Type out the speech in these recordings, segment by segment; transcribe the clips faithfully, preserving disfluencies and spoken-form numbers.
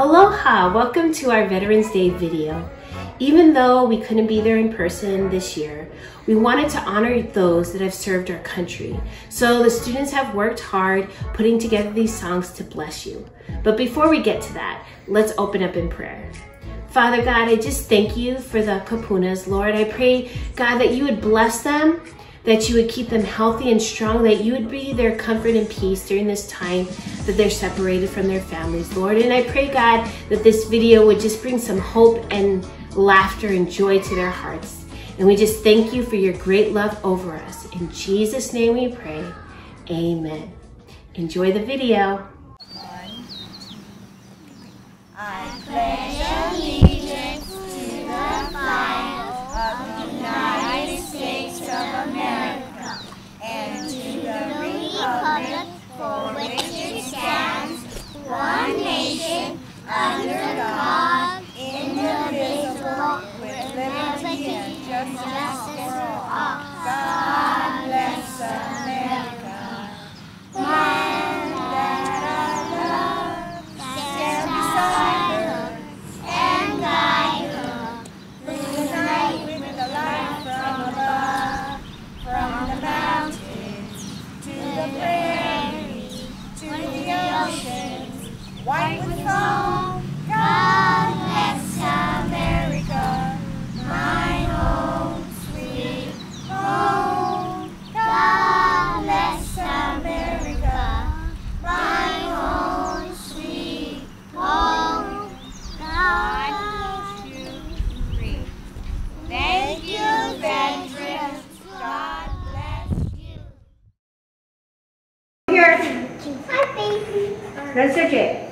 Aloha! Welcome to our Veterans Day video. Even though we couldn't be there in person this year, we wanted to honor those that have served our country. So the students have worked hard putting together these songs to bless you. But before we get to that, let's open up in prayer. Father God, I just thank you for the kapunas, Lord. I pray, God, that you would bless them, that you would keep them healthy and strong, that you would be their comfort and peace during this time that they're separated from their families, Lord. And I pray, God, that this video would just bring some hope and laughter and joy to their hearts. And we just thank you for your great love over us. In Jesus' name we pray, amen. Enjoy the video. I pledge allegiance to the flag of the United States of America and to the republic for which it stands, one nation, under God, indivisible, with liberty and justice for all. God bless America. Land that I love, stand beside her and guide her through the night with the light from above, from the mountains to the prairies, to the oceans, white with foam. God bless America, mine own sweet home. God bless America, mine own sweet home. God bless you free. Thank you, veterans. God bless you. Here. Hi, baby. Let's search it.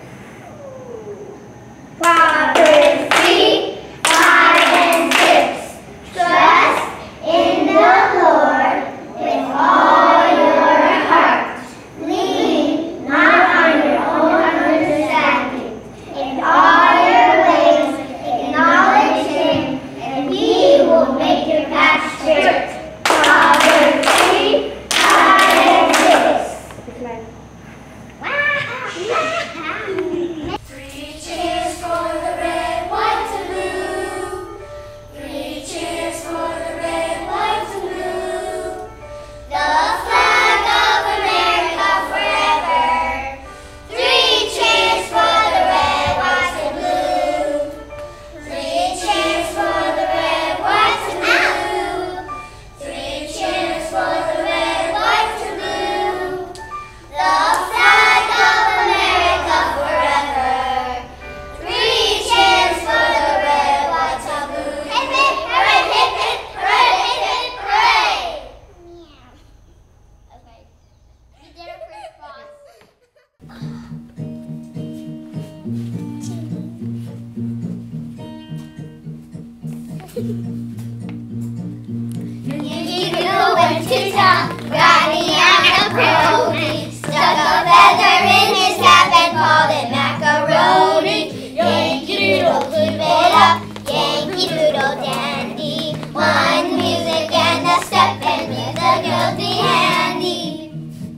Prophecy, five and six. Trust in the Lord with all your heart. Lean not on your own understanding. In all your ways, acknowledge Him, and He will make your path straight. Proverbs three, five and six. Three cheers for the red, white, and blue. Three cheers for the red, white, and blue. The flag of America forever. Three cheers for the red, white, and blue. Three cheers for the red, white, and blue. Three cheers for the red, white, and blue. The flag of America forever. Three cheers for the red, white, and blue. Hip, hip, hooray, hip, hip, hooray, hip, hip, hooray. Yeah. Okay. We did it pretty fast. You know when to talk, riding out a pony. Stuck a feather in his cap and called it macaroni. Yankee Doodle, keep it up, Yankee Doodle dandy. One music and a step and let the girls be handy.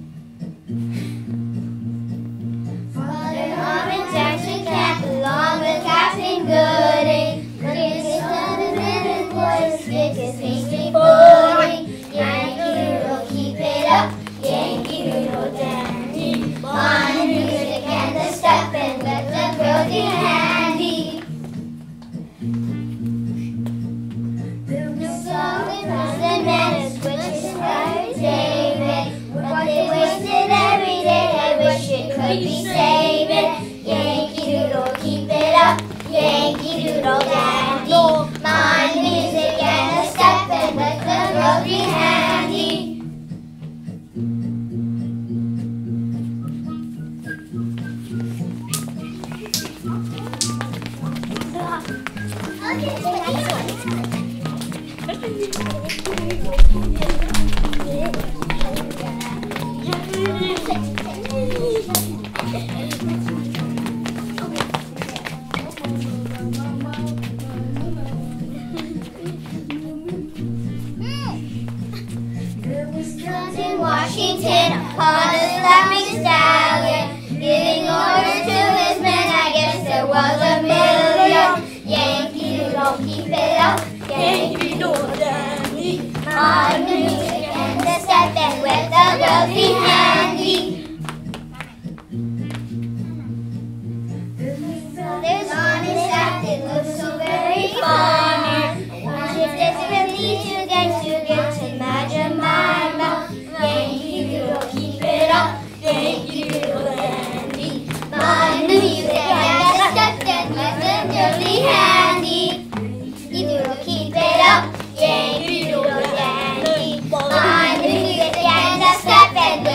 Father Norman Jackson camp along with Captain Gooding. His son and his boys stick his pastry pudding. Yankee Doodle, keep it up, Yankee Doodle dandy. One music and a step and let the girls be handy. Solid and manners, which is very David. What they wasted every day, I wish it could be saved. Yankee Doodle, keep it up, Yankee Doodle dandy. My music and a step and let the girls be handy. In Washington, upon a slapping stallion, giving orders to his men, I guess there was doubly handy. There's one is that it looks so very fun. And if desperately to get to get to imagine my mouth. Thank you, you'll keep it up. Thank you, little Andy. My music and the stuff that legendary handy. You will keep it up. Thank you, little Andy. My music and the stuff and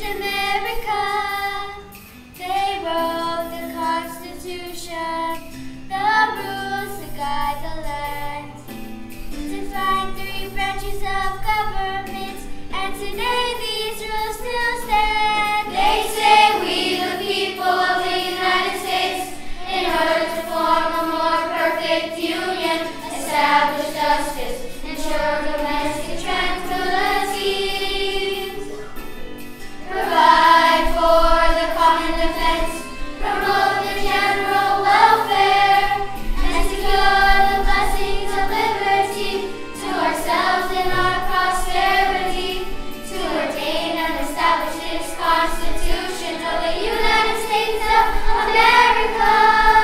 America. They wrote the Constitution, the rules to guide the land, defined three branches of government, and today these rules still stand. They say we the people of the United States, in order to form a more perfect union, establish justice, ensure domestic tranquility, provide for the common defense, promote the general welfare, and secure the blessings of liberty to ourselves and our posterity, to ordain and establish this Constitution of the United States of America.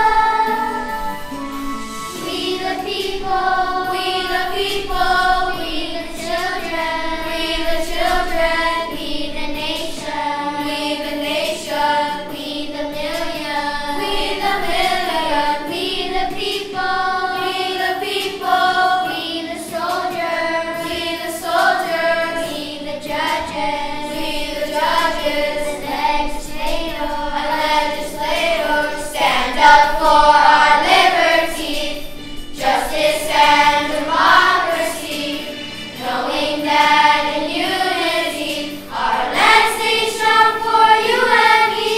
We the people, we the people, we the children, we the children, we the nation, we the nation, we the million, we the million, we the people, we the people, we the soldiers, we the soldiers, we the judges, we the judges, legislators, legislators, stand up for our liberty, justice and democracy, knowing that in unity our land stays strong for you and me.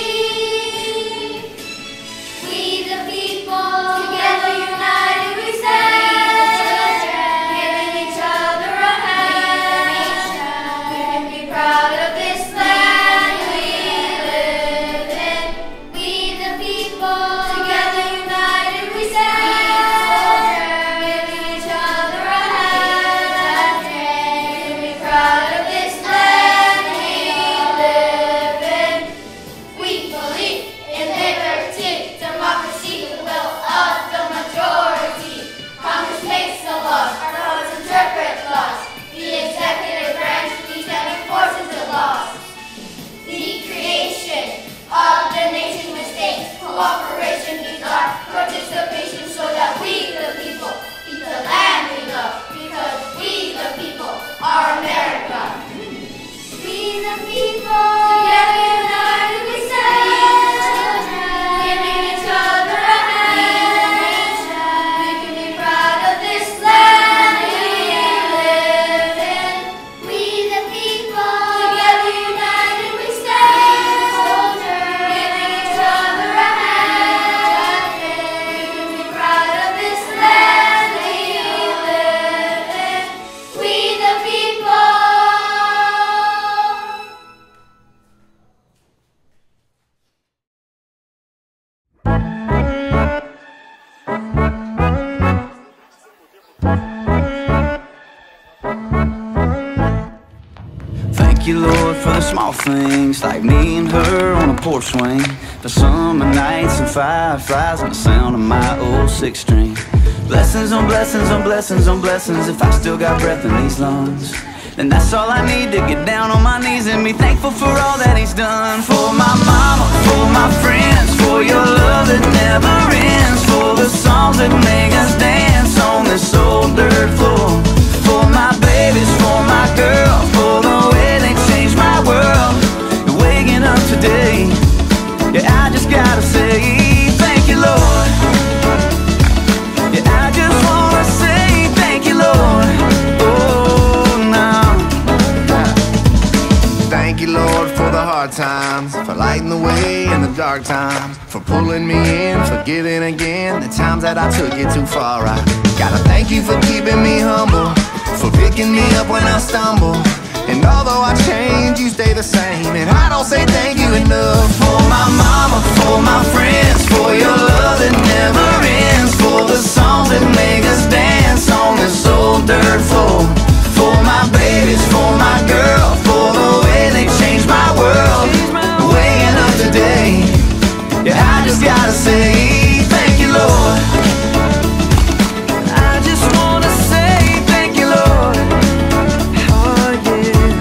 We the people, together united we stand, giving each other a hand. We can be proud of this land we live in. We the people, together united we stand, giving each other a hand. We can be proud of this land we live in. We believe in liberty, democracy, the will of the majority. Congress makes the laws, our courts interpret laws. The executive branch leads and enforces the laws. The creation of the nation with states, cooperation needs our participation so that we the people keep the land we love, because we the people are America. We the people, together united we stand, giving each other a hand. We can be proud of this land we live in. We the people, together united we stand, giving each other a hand. We can be proud of this land we live in. We the people. Thank you, Lord, for the small things, like me and her on a porch swing, the summer nights and fireflies and the sound of my old six string. Blessings on blessings on blessings on blessings. If I still got breath in these lungs, then that's all I need to get down on my knees and be thankful for all that He's done. For my mama, for my friends, for your love that never ends, for the songs that make us dance on this old dirt floor. For my babies, for my girl, for the way they changed my world. And waking up today, yeah, I just gotta say thank you, Lord. Yeah, I just wanna say thank you, Lord. Oh, now. Thank you, Lord, for the hard times, for lighting the way in the dark times, for pulling me in, for giving again the times that I took it too far. I gotta thank you for keeping me humble, for picking me up when I stumble. And although I change, you stay the same, and I don't say thank you enough. For my mama, for my friends, for your love that never ends, for the songs that make us dance on this old dirt floor. For my babies, for my girl, for the way they changed my world. Waking up today, yeah, I just gotta say thank you, Lord. I just wanna say thank you, Lord. Oh yeah.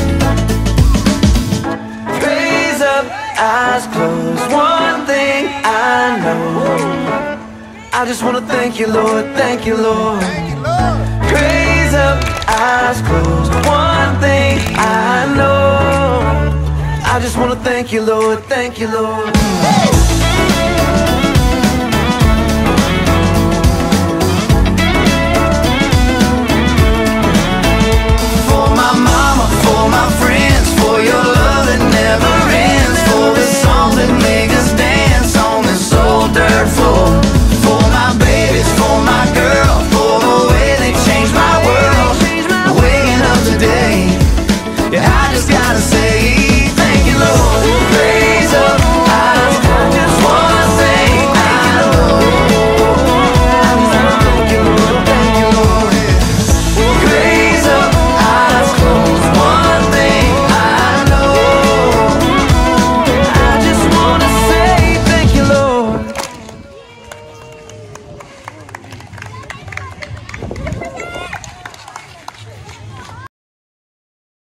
Praise up, eyes closed. One thing I know, I just wanna thank you, Lord. Thank you, Lord. Praise up, eyes closed. One thing I know, I just wanna thank you, Lord, thank you, Lord.